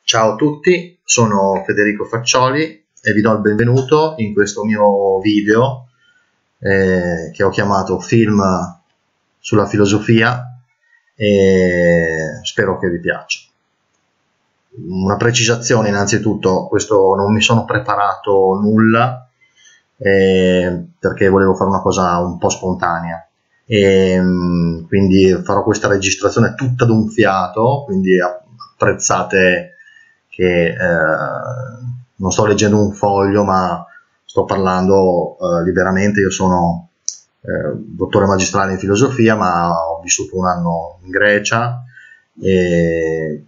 Ciao a tutti, sono Federico Faccioli e vi do il benvenuto in questo mio video che ho chiamato Film sulla filosofia e spero che vi piaccia. Una precisazione innanzitutto, questo non mi sono preparato nulla perché volevo fare una cosa un po' spontanea e quindi farò questa registrazione tutta d'un fiato, quindi apprezzate che non sto leggendo un foglio ma sto parlando liberamente. Io sono dottore magistrale in filosofia, ma ho vissuto un anno in Grecia e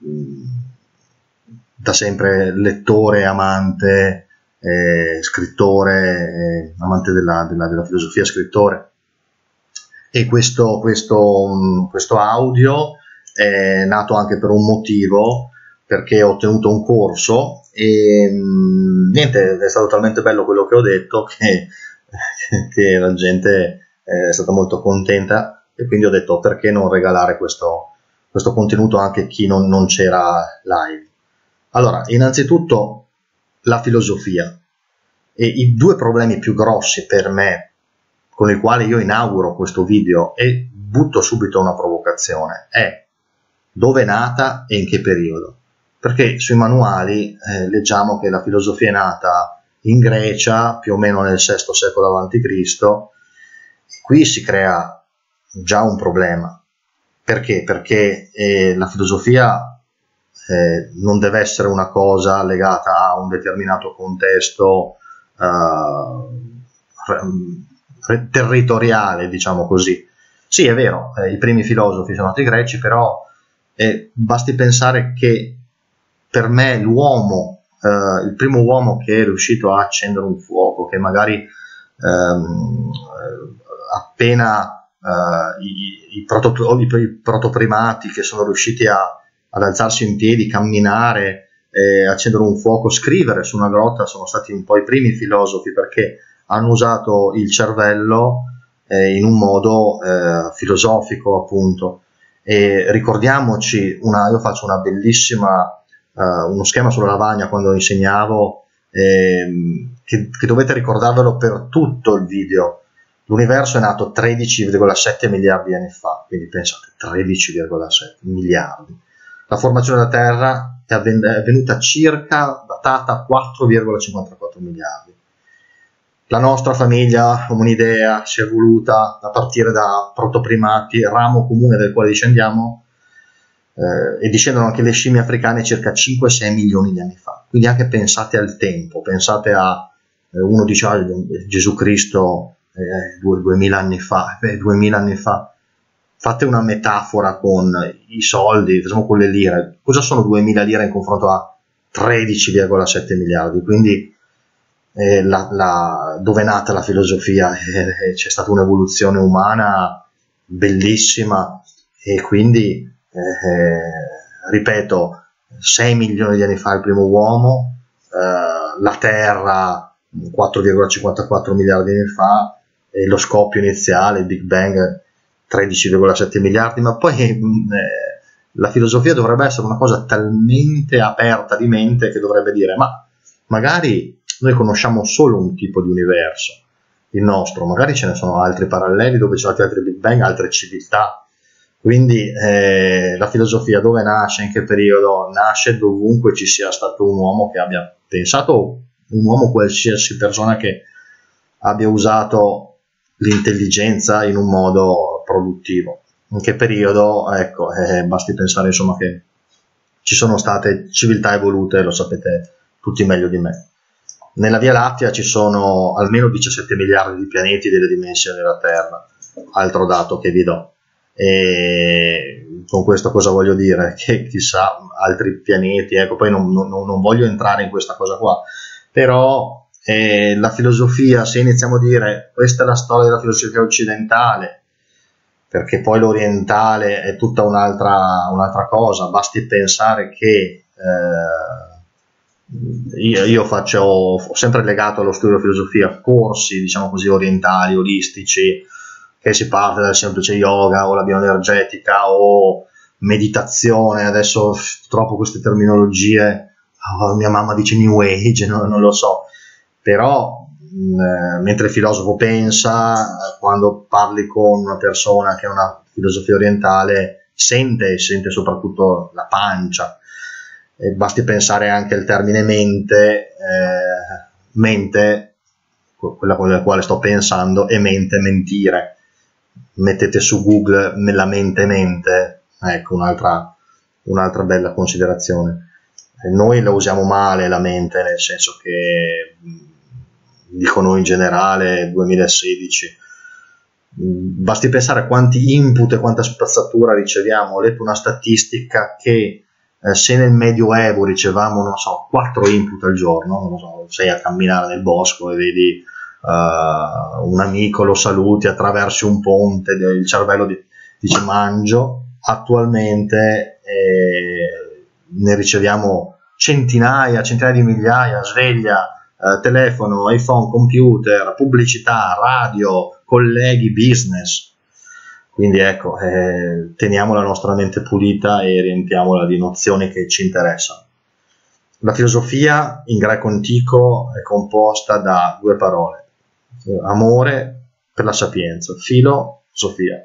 da sempre lettore, amante, scrittore, amante della filosofia, scrittore. E questo audio è nato anche per un motivo, perché ho ottenuto un corso e niente, è stato talmente bello quello che ho detto che la gente è stata molto contenta, e quindi ho detto perché non regalare questo contenuto anche a chi non c'era live. Allora, innanzitutto la filosofia, e i due problemi più grossi per me con i quali io inauguro questo video e butto subito una provocazione è: dove è nata e in che periodo? Perché sui manuali leggiamo che la filosofia è nata in Grecia più o meno nel VI secolo a.C. Qui si crea già un problema. Perché? Perché la filosofia non deve essere una cosa legata a un determinato contesto territoriale, diciamo così. Sì, è vero, i primi filosofi sono stati greci, però basti pensare che per me l'uomo, il primo uomo che è riuscito a accendere un fuoco, che magari appena i protoprimati che sono riusciti ad alzarsi in piedi, camminare, accendere un fuoco, scrivere su una grotta, sono stati un po' i primi filosofi, perché hanno usato il cervello in un modo filosofico, appunto. E ricordiamoci, io faccio una bellissima uno schema sulla lavagna quando insegnavo, che dovete ricordarvelo per tutto il video. L'universo è nato 13,7 miliardi di anni fa, quindi pensate, 13,7 miliardi. La formazione della Terra è avvenuta circa datata 4,54 miliardi. La nostra famiglia omonidea si è evoluta a partire da protoprimati, ramo comune del quale discendiamo, e discendono anche le scimmie africane circa 5-6 milioni di anni fa. Quindi anche pensate al tempo, pensate a uno dice Gesù Cristo 2000 anni fa, 2000 anni fa. Fate una metafora con i soldi, facciamo con le lire. Cosa sono 2000 lire in confronto a 13,7 miliardi? Quindi dove è nata la filosofia? C'è stata un'evoluzione umana bellissima, e quindi ripeto, 6 milioni di anni fa il primo uomo, la Terra 4,54 miliardi di anni fa, e lo scoppio iniziale, il Big Bang, 13,7 miliardi. Ma poi la filosofia dovrebbe essere una cosa talmente aperta di mente che dovrebbe dire: ma magari noi conosciamo solo un tipo di universo, il nostro, magari ce ne sono altri paralleli dove ci sono altri Big Bang, altre civiltà. Quindi la filosofia dove nasce, in che periodo? Nasce dovunque ci sia stato un uomo che abbia pensato, un uomo, qualsiasi persona che abbia usato l'intelligenza in un modo produttivo. In che periodo? Ecco, basti pensare insomma che ci sono state civiltà evolute, lo sapete tutti meglio di me. Nella Via Lattea ci sono almeno 17 miliardi di pianeti delle dimensioni della Terra, altro dato che vi do. E con questo cosa voglio dire? Che chissà altri pianeti, ecco, poi non voglio entrare in questa cosa qua, però la filosofia, se iniziamo a dire questa è la storia della filosofia occidentale, perché poi l'orientale è tutta un'altra cosa. Basti pensare che io ho sempre legato allo studio della filosofia corsi, diciamo così, orientali, olistici, che si parte dal semplice yoga o la bioenergetica o meditazione. Adesso purtroppo queste terminologie mia mamma dice New Age, non lo so, però mentre il filosofo pensa, quando parli con una persona che ha una filosofia orientale sente soprattutto la pancia. E basti pensare anche al termine mente, mente, quella con la quale sto pensando, e mente, mentire. Mettete su Google la mente, ecco un'altra bella considerazione. Noi la usiamo male la mente, nel senso che, dico noi in generale, 2016, basti pensare a quanti input e quanta spazzatura riceviamo. Ho letto una statistica che se nel Medioevo ricevamo, non so, 4 input al giorno, non so, sei a camminare nel bosco e vedi un amico, lo saluti, attraversi un ponte, il cervello dice mangio. Attualmente ne riceviamo centinaia di migliaia, sveglia, telefono, iPhone, computer, pubblicità, radio, colleghi, business. Quindi ecco, teniamo la nostra mente pulita e riempiamola di nozioni che ci interessano. La filosofia in greco antico è composta da 2 parole: amore per la sapienza, filosofia.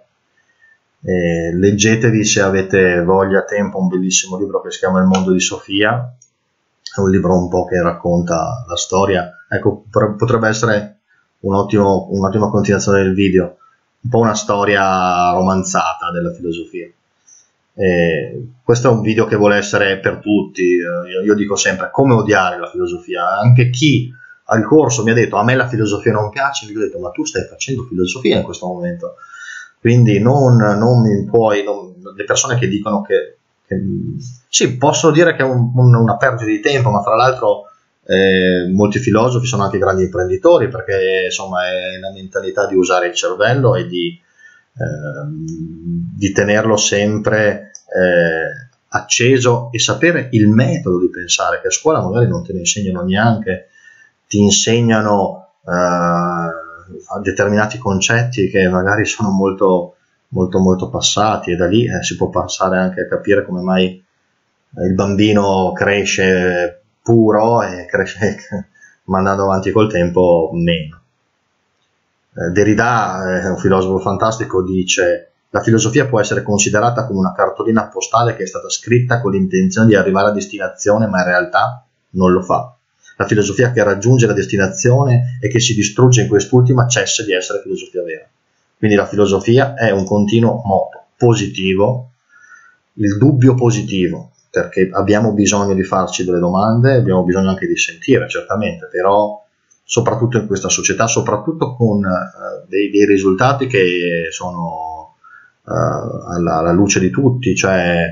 Leggetevi, se avete voglia, tempo, un bellissimo libro che si chiama Il mondo di Sofia. È un libro un po' che racconta la storia. Ecco, potrebbe essere un'ottima continuazione del video, un po' una storia romanzata della filosofia. Questo è un video che vuole essere per tutti. Io dico sempre come odiare la filosofia. Anche chi al corso mi ha detto a me la filosofia non piace, gli ho detto ma tu stai facendo filosofia in questo momento, quindi non mi puoi, le persone che dicono che sì, posso dire che è una perdita di tempo, ma fra l'altro molti filosofi sono anche grandi imprenditori, perché insomma è la mentalità di usare il cervello e di tenerlo sempre acceso, e sapere il metodo di pensare, che a scuola magari non te ne insegnano neanche. Ti insegnano determinati concetti che magari sono molto passati, e da lì si può passare anche a capire come mai il bambino cresce puro e cresce ma andando avanti col tempo meno. Derrida, un filosofo fantastico, dice: la filosofia può essere considerata come una cartolina postale che è stata scritta con l'intenzione di arrivare a destinazione, ma in realtà non lo fa. La filosofia che raggiunge la destinazione e che si distrugge in quest'ultima cessa di essere filosofia vera. Quindi la filosofia è un continuo moto positivo, il dubbio positivo, perché abbiamo bisogno di farci delle domande, abbiamo bisogno anche di sentire, certamente, però soprattutto in questa società, soprattutto con dei risultati che sono alla luce di tutti, cioè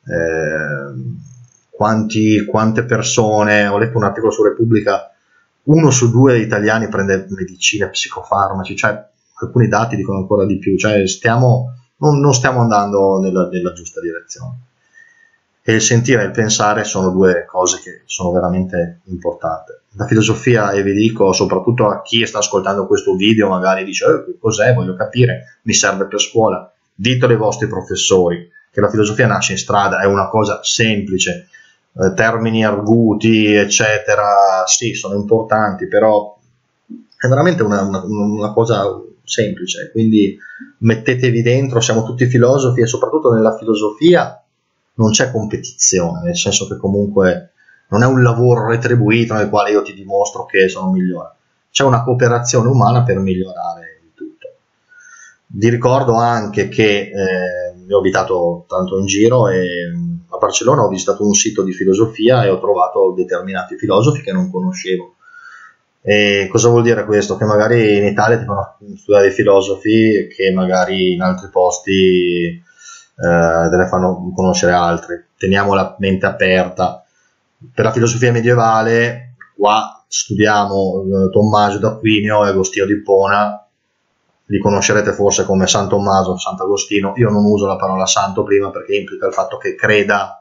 quante persone, ho letto un articolo su Repubblica, 1 su 2 italiani prende medicina, psicofarmaci, cioè alcuni dati dicono ancora di più, cioè non stiamo andando nella giusta direzione. E il sentire e il pensare sono 2 cose che sono veramente importanti. La filosofia, e vi dico soprattutto a chi sta ascoltando questo video, magari dice cos'è, voglio capire, mi serve per scuola, ditelo ai vostri professori che la filosofia nasce in strada, è una cosa semplice, termini arguti eccetera sì, sono importanti, però è veramente una cosa semplice, quindi mettetevi dentro, siamo tutti filosofi, e soprattutto nella filosofia non c'è competizione, nel senso che comunque non è un lavoro retribuito nel quale io ti dimostro che sono migliore, c'è una cooperazione umana per migliorare il tutto. Vi ricordo anche che ho abitato tanto in giro, e a Barcellona ho visitato un sito di filosofia e ho trovato determinati filosofi che non conoscevo. E cosa vuol dire questo? Che magari in Italia ti fanno studiare i filosofi che magari in altri posti te ne fanno conoscere altri. Teniamo la mente aperta. Per la filosofia medievale qua studiamo Tommaso d'Aquino e Agostino di Ippona, li conoscerete forse come San Tommaso, Sant'Agostino. Io non uso la parola santo prima perché implica il fatto che creda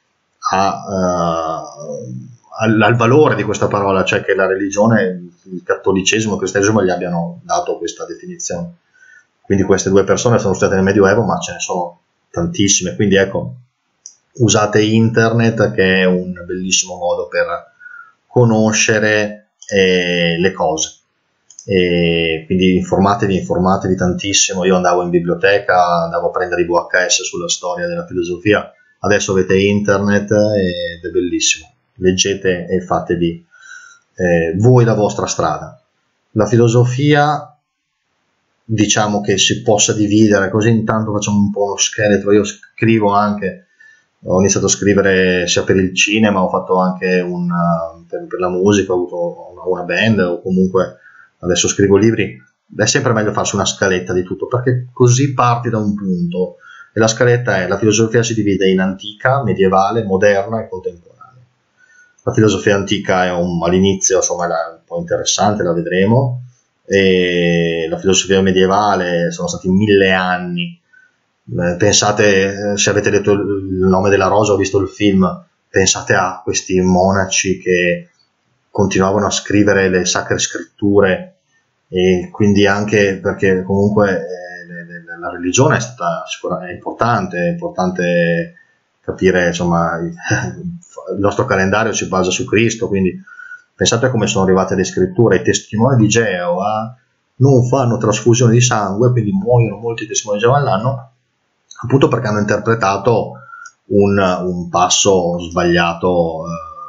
al valore di questa parola, cioè che la religione, il cattolicesimo e il cristianesimo gli abbiano dato questa definizione. Quindi queste 2 persone sono state nel Medioevo, ma ce ne sono tantissime, quindi ecco, usate internet, che è un bellissimo modo per conoscere le cose. E quindi informatevi tantissimo. Io andavo in biblioteca, andavo a prendere i VHS sulla storia della filosofia, adesso avete internet ed è bellissimo, leggete e fatevi voi la vostra strada. La filosofia, diciamo che si possa dividere, così intanto facciamo un po' uno scheletro. Io scrivo anche, ho iniziato a scrivere sia per il cinema, ho fatto anche per la musica, ho avuto una band, o comunque adesso scrivo libri. È sempre meglio farsi una scaletta di tutto, perché così parti da un punto, e la scaletta è: la filosofia si divide in antica, medievale, moderna e contemporanea. La filosofia antica all'inizio, insomma, è un po' interessante, la vedremo, e la filosofia medievale sono stati 1000 anni. Pensate, se avete letto Il nome della rosa o visto il film, pensate a questi monaci che continuavano a scrivere le sacre scritture, e quindi anche perché comunque la religione è importante capire, insomma, il nostro calendario si basa su Cristo, quindi pensate a come sono arrivate le scritture. I testimoni di Geova non fanno trasfusione di sangue, quindi muoiono molti testimoni di Geova all'anno, appunto perché hanno interpretato un passo sbagliato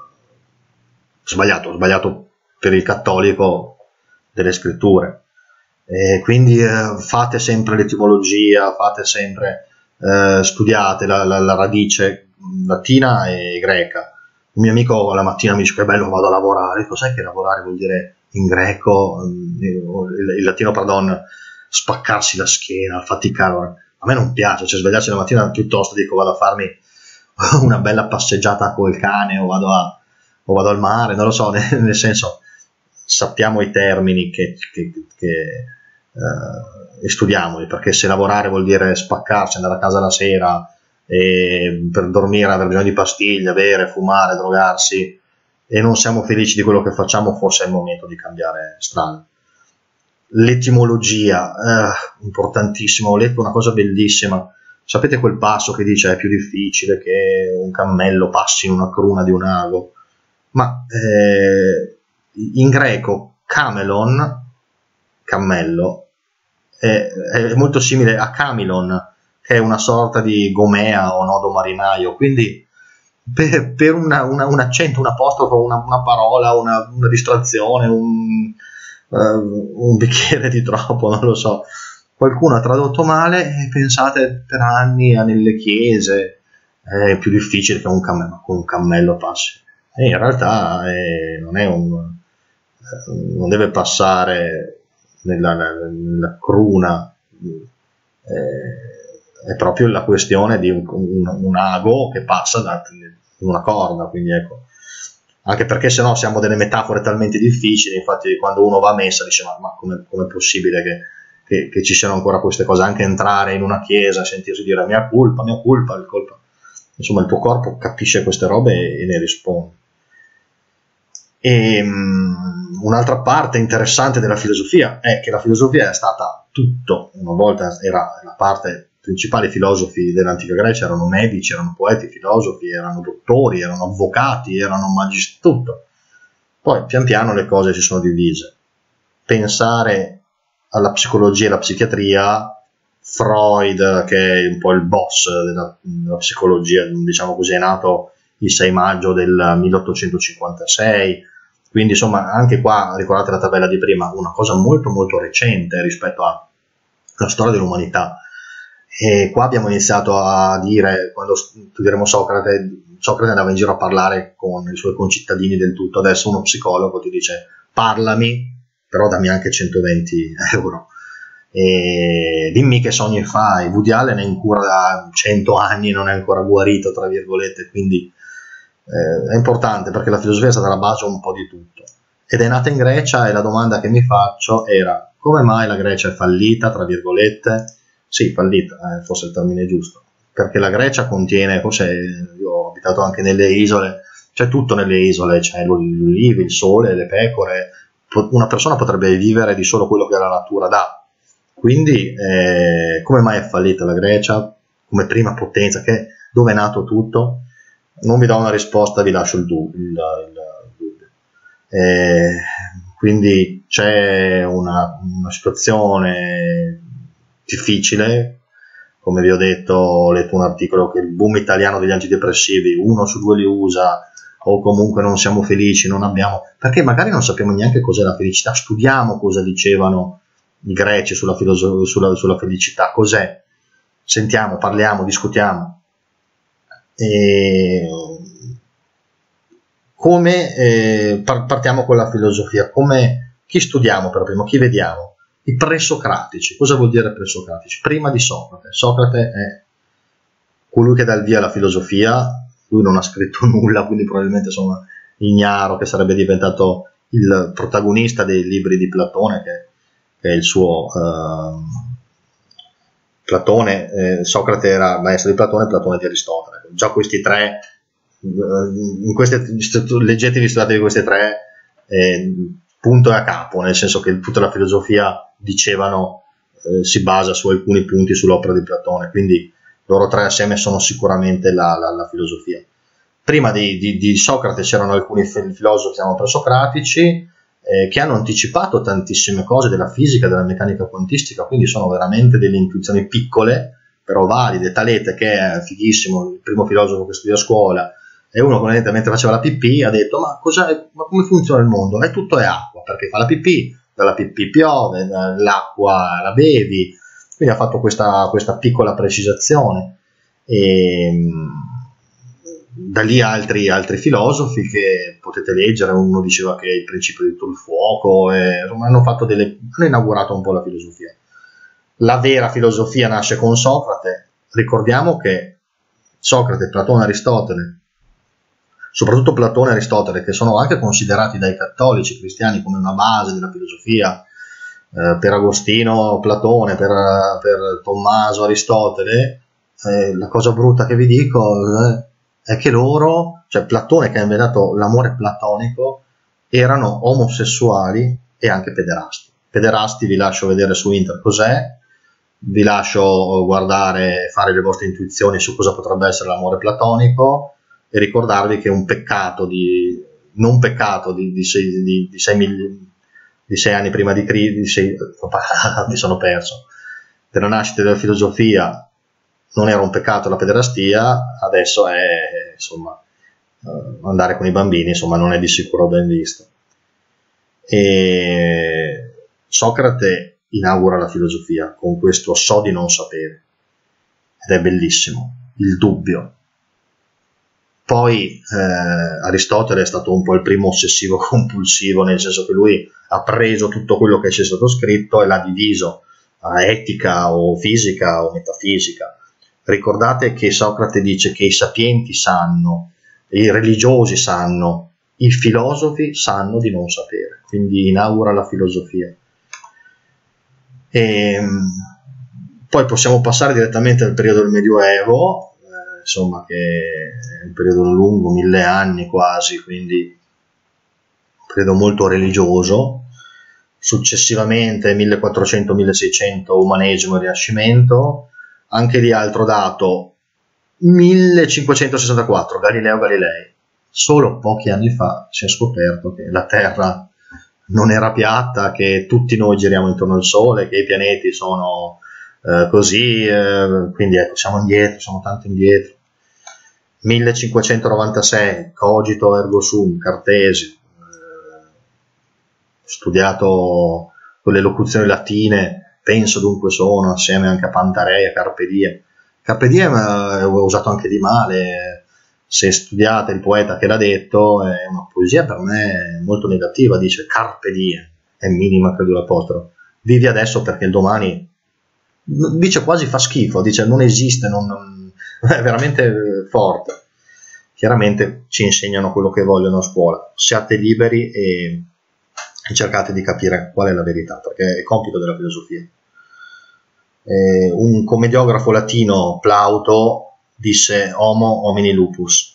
per il cattolico delle scritture. Quindi fate sempre l'etimologia, studiate la radice latina e greca. Un mio amico la mattina mi dice: che bello, vado a lavorare. Cos'è che lavorare vuol dire in greco? Il latino, pardon, spaccarsi la schiena, faticare. A me non piace, cioè svegliarsi la mattina, piuttosto dico vado a farmi una bella passeggiata col cane, o vado al mare, non lo so, nel senso, sappiamo i termini e studiamoli, perché se lavorare vuol dire spaccarsi, andare a casa la sera e per dormire aver bisogno di pastiglie, bere, fumare, drogarsi, e non siamo felici di quello che facciamo, forse è il momento di cambiare strada. L'etimologia, importantissimo. Ho letto una cosa bellissima. Sapete quel passo che dice: è più difficile che un cammello passi in una cruna di un ago? Ma in greco camelon, cammello, è molto simile a camilon, che è una sorta di gomea o nodo marinaio. Quindi per un accento, un apostrofo, una parola, una distrazione, un bicchiere di troppo, non lo so, qualcuno ha tradotto male, e pensate, per anni nelle chiese è più difficile che un cammello passi. E in realtà non deve passare nella cruna, è proprio la questione di un ago che passa da una corda, quindi ecco. Anche perché sennò siamo delle metafore talmente difficili, infatti quando uno va a messa dice: ma com'è possibile che ci siano ancora queste cose? Anche entrare in una chiesa e sentirsi dire mia colpa, il colpa. Insomma, il tuo corpo capisce queste robe e ne risponde. E un'altra parte interessante della filosofia è che la filosofia è stata tutto. Una volta era la parte principale. I filosofi dell'antica Grecia erano medici, erano poeti, filosofi, erano dottori, erano avvocati, erano tutto. Poi pian piano le cose si sono divise. Pensare alla psicologia e alla psichiatria, Freud, che è un po' il boss della psicologia, diciamo così, è nato il 6 maggio del 1856, quindi insomma anche qua ricordate la tabella di prima, una cosa molto molto recente rispetto alla storia dell'umanità. E qua abbiamo iniziato a dire, quando studieremo Socrate andava in giro a parlare con i suoi concittadini del tutto. Adesso uno psicologo ti dice: parlami, però dammi anche 120 euro, e dimmi che sogni fai. Woody Allen è in cura da 100 anni, non è ancora guarito, tra virgolette, quindi è importante, perché la filosofia è stata la base un po' di tutto, ed è nata in Grecia. E la domanda che mi faccio era: come mai la Grecia è fallita, tra virgolette? Sì, fallita, forse è il termine giusto, perché la Grecia contiene, forse, io ho abitato anche nelle isole, c'è tutto nelle isole, c'è l'olive, il sole, le pecore. Una persona potrebbe vivere di solo quello che la natura dà. Quindi come mai è fallita la Grecia come prima potenza, che dove è nato tutto? Non vi do una risposta, vi lascio il dubbio. Quindi c'è una situazione difficile. Come vi ho detto, ho letto un articolo che il boom italiano degli antidepressivi, 1 su 2 li usa, o comunque non siamo felici, non abbiamo, perché magari non sappiamo neanche cos'è la felicità. Studiamo cosa dicevano i greci sulla felicità, cos'è, sentiamo, parliamo, discutiamo. Partiamo con la filosofia. Chi studiamo per primo? Chi vediamo? I presocratici. Cosa vuol dire presocratici? Prima di Socrate. Socrate è colui che dà il via alla filosofia. Lui non ha scritto nulla, quindi probabilmente sono ignaro che sarebbe diventato il protagonista dei libri di Platone, che è il suo Platone. Socrate era maestro di Platone, Platone di Aristotele. Già questi tre, leggetevi, studiatevi questi tre, punto e a capo, nel senso che tutta la filosofia, dicevano, si basa su alcuni punti sull'opera di Platone, quindi loro tre assieme sono sicuramente la filosofia. Prima di Socrate c'erano alcuni filosofi, chiamano presocratici, che hanno anticipato tantissime cose della fisica, della meccanica quantistica, quindi sono veramente delle intuizioni piccole, però valide. Talete, che è fighissimo, il primo filosofo che studia a scuola, è uno che mentre faceva la pipì ha detto: ma come funziona il mondo? Tutto è acqua, perché fa la pipì, dalla pipì piove, l'acqua la bevi. Quindi ha fatto questa piccola precisazione, e da lì altri filosofi che potete leggere. Uno diceva che il principio di tutto il fuoco, hanno inaugurato un po' la filosofia. La vera filosofia nasce con Socrate. Ricordiamo che Socrate, Platone, Aristotele, soprattutto Platone e Aristotele, che sono anche considerati dai cattolici cristiani come una base della filosofia, per Agostino Platone, per Tommaso Aristotele, la cosa brutta che vi dico è che loro, cioè Platone, che ha inventato l'amore platonico, erano omosessuali e anche pederasti. Pederasti vi lascio vedere su internet cos'è, vi lascio guardare, fare le vostre intuizioni su cosa potrebbe essere l'amore platonico, e ricordarvi che un peccato di 6 anni prima di Cristo, mi sono perso, della nascita della filosofia, non era un peccato la pederastia. Adesso è, insomma, andare con i bambini, insomma, non è di sicuro ben visto. E Socrate inaugura la filosofia con questo "so di non sapere", ed è bellissimo, il dubbio. Poi Aristotele è stato un po' il primo ossessivo compulsivo, nel senso che lui ha preso tutto quello che c'è stato scritto e l'ha diviso a etica o fisica o metafisica. Ricordate che Socrate dice che i sapienti sanno, i religiosi sanno, i filosofi sanno di non sapere, quindi inaugura la filosofia. Poi possiamo passare direttamente al periodo del Medioevo, insomma, che è un periodo lungo, 1000 anni quasi, quindi un periodo molto religioso. Successivamente 1400-1600 umanesimo e rinascimento. Anche lì altro dato, 1564 Galileo Galilei. Solo pochi anni fa si è scoperto che la Terra non era piatta, che tutti noi giriamo intorno al Sole, che i pianeti sono così, quindi ecco, siamo tanto indietro. 1596 cogito ergo sum, Cartesio, studiato con le locuzioni latine, penso dunque sono, assieme anche a Pantareia, Carpe Diem. Carpe Diem è usato anche di male. Se studiate il poeta che l'ha detto, è una poesia per me molto negativa, dice Carpe Diem, è minima credo l'apostrofo, vivi adesso perché il domani, dice quasi fa schifo, dice non esiste, è veramente forte. Chiaramente ci insegnano quello che vogliono a scuola, siate liberi e cercate di capire qual è la verità, perché è compito della filosofia. Un commediografo latino, Plauto, disse homo homini lupus,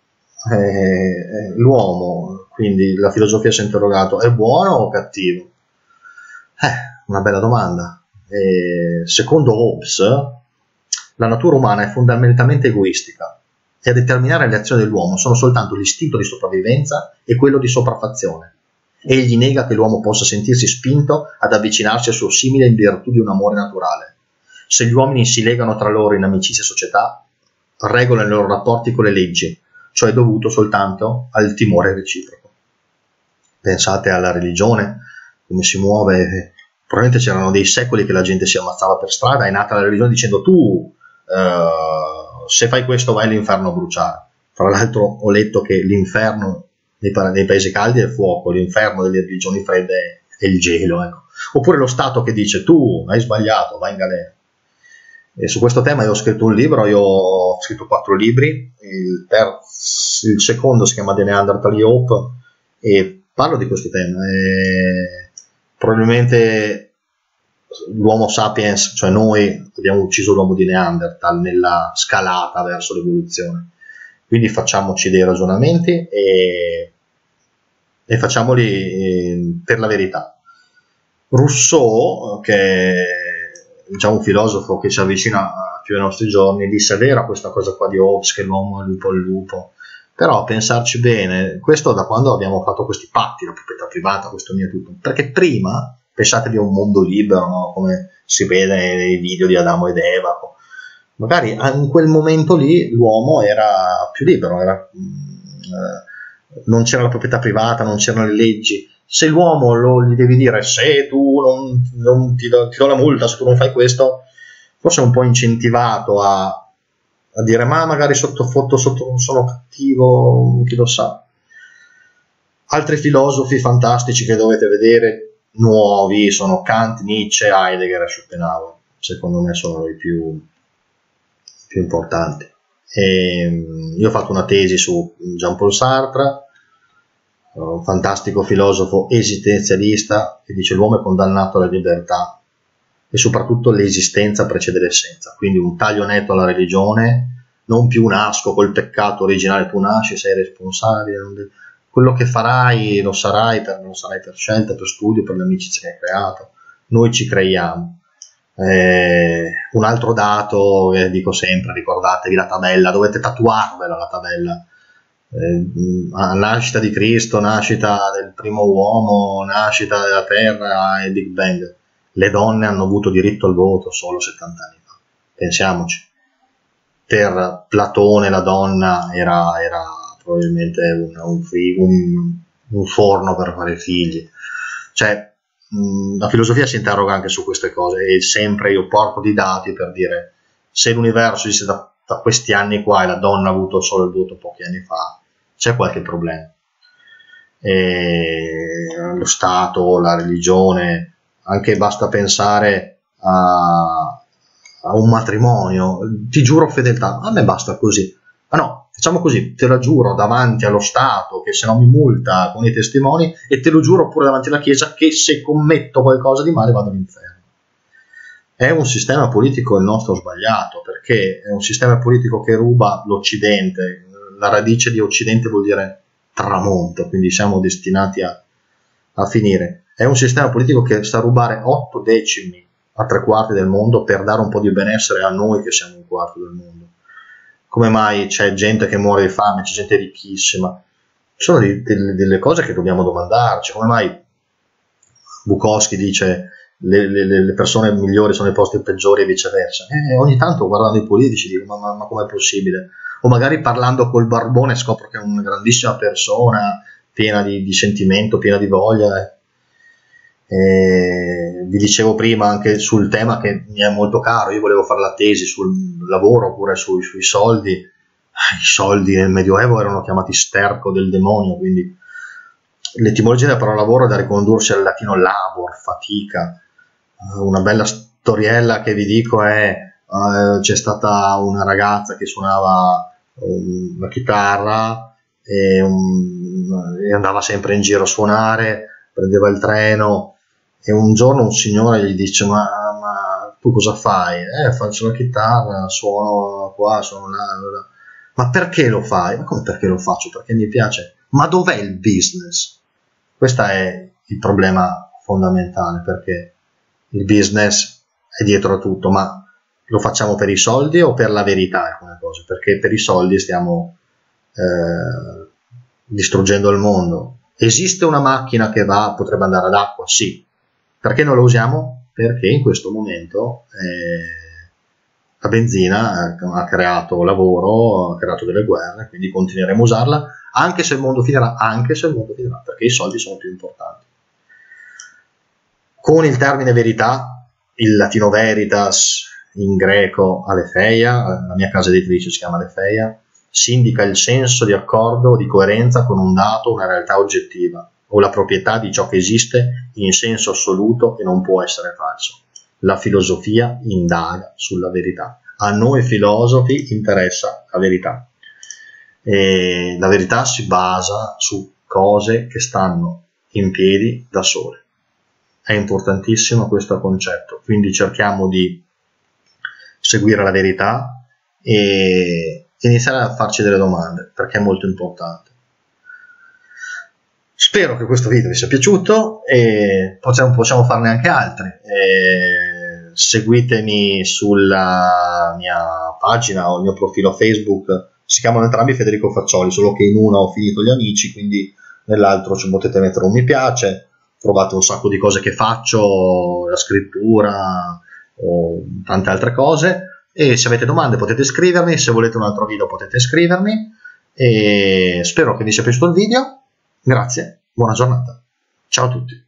l'uomo, quindi la filosofia si è interrogato: è buono o cattivo? Una bella domanda. Secondo Hobbes La natura umana è fondamentalmente egoistica e a determinare le azioni dell'uomo sono soltanto l'istinto di sopravvivenza e quello di sopraffazione. Egli nega che l'uomo possa sentirsi spinto ad avvicinarsi al suo simile in virtù di un amore naturale. Se gli uomini si legano tra loro in amicizia e società, regolano i loro rapporti con le leggi, ciò è dovuto soltanto al timore reciproco. Pensate alla religione, come si muove. Probabilmente c'erano dei secoli che la gente si ammazzava per strada, è nata la religione dicendo tu se fai questo vai all'inferno a bruciare. Tra l'altro ho letto che l'inferno nei paesi caldi è il fuoco, l'inferno delle religioni fredde è il gelo, ecco. Oppure lo Stato che dice tu hai sbagliato, vai in galera. E su questo tema io ho scritto un libro, io ho scritto 4 libri, il secondo si chiama The Neanderthal Hope e parlo di questo tema. Probabilmente l'Homo sapiens, cioè noi abbiamo ucciso l'uomo di Neanderthal nella scalata verso l'evoluzione, quindi facciamoci dei ragionamenti e facciamoli per la verità. Rousseau, che è diciamo un filosofo che si avvicina più ai nostri giorni, disse è vera questa cosa qua di Hobbes che l'uomo è il lupo, però a pensarci bene, questo da quando abbiamo fatto questi patti, la proprietà privata, questo mio tutto, perché prima pensatevi a un mondo libero, no? Come si vede nei video di Adamo ed Eva, magari in quel momento lì l'uomo era più libero, non c'era la proprietà privata, non c'erano le leggi. Se l'uomo gli devi dire se tu non ti do la multa, se tu non fai questo, forse è un po' incentivato a dire ma magari sotto sono cattivo, chi lo sa. Altri filosofi fantastici che dovete vedere nuovi sono Kant, Nietzsche, Heidegger e Schopenhauer, secondo me sono i più importanti. Io ho fatto una tesi su Jean-Paul Sartre, un fantastico filosofo esistenzialista che dice l'uomo è condannato alla libertà e soprattutto l'esistenza precede l'essenza, quindi un taglio netto alla religione, non più nasco col peccato originale, tu nasci, sei responsabile, quello che farai lo sarai per scelta, per studio, per le amicizie che hai creato, noi ci creiamo. Un altro dato, dico sempre, ricordatevi la tabella, dovete tatuarvela la tabella. Nascita di Cristo, nascita del primo uomo, nascita della terra e Big Bang. Le donne hanno avuto diritto al voto solo 70 anni fa, pensiamoci. Per Platone la donna era probabilmente un forno per fare figli, cioè la filosofia si interroga anche su queste cose e sempre io porto dei dati per dire se l'universo esiste da questi anni qua e la donna ha avuto solo il voto pochi anni fa, c'è qualche problema. Lo Stato, la religione, anche basta pensare a un matrimonio, ti giuro fedeltà, a me basta così, ma no, facciamo così, te la giuro davanti allo Stato che se no mi multa con i testimoni e te lo giuro pure davanti alla Chiesa che se commetto qualcosa di male vado all'inferno. È un sistema politico il nostro sbagliato, perché è un sistema politico che ruba l'Occidente. La radice di Occidente vuol dire tramonto, quindi siamo destinati a finire. È un sistema politico che sta a rubare 8 decimi a 3/4 del mondo per dare un po' di benessere a noi che siamo 1/4 del mondo. Come mai c'è gente che muore di fame, c'è gente ricchissima? Sono delle cose che dobbiamo domandarci. Come mai Bukowski dice le persone migliori sono i posti peggiori e viceversa? Ogni tanto guardando i politici dico ma com'è possibile? O magari parlando col barbone scopro che è una grandissima persona, piena di sentimento, piena di voglia. Vi dicevo prima anche sul tema che mi è molto caro, io volevo fare la tesi sul lavoro oppure sui soldi. I soldi nel Medioevo erano chiamati sterco del demonio, quindi l'etimologia della parola lavoro è da ricondursi al latino labor, fatica. Una bella storiella che vi dico è c'è stata una ragazza che suonava la chitarra e andava sempre in giro a suonare, prendeva il treno e un giorno un signore gli dice ma tu cosa fai? Faccio la chitarra, suono qua, suono là. Ma perché lo fai? Ma come perché lo faccio? Perché mi piace. Ma dov'è il business? Questo è il problema fondamentale, perché il business è dietro a tutto, ma lo facciamo per i soldi o per la verità alcune cose? Perché per i soldi stiamo distruggendo il mondo. Esiste una macchina che potrebbe andare ad acqua? Sì. Perché non la usiamo? Perché in questo momento la benzina ha creato lavoro, ha creato delle guerre, quindi continueremo a usarla anche se il mondo finirà, perché i soldi sono più importanti. Con il termine verità, il latino veritas, in greco aletheia, la mia casa editrice si chiama Aletheia, si indica il senso di accordo o di coerenza con un dato, una realtà oggettiva, o la proprietà di ciò che esiste in senso assoluto e non può essere falso. La filosofia indaga sulla verità. A noi filosofi interessa la verità. E la verità si basa su cose che stanno in piedi da sole. È importantissimo questo concetto, quindi cerchiamo di seguire la verità e iniziare a farci delle domande, perché è molto importante. Spero che questo video vi sia piaciuto e possiamo farne anche altri. Seguitemi sulla mia pagina o il mio profilo Facebook, si chiamano entrambi Federico Faccioli, solo che in uno ho finito gli amici, quindi nell'altro ci potete mettere un mi piace, trovate un sacco di cose che faccio, la scrittura o tante altre cose, e se avete domande potete scrivermi, se volete un altro video potete scrivermi, e spero che vi sia piaciuto il video. Grazie, buona giornata, ciao a tutti.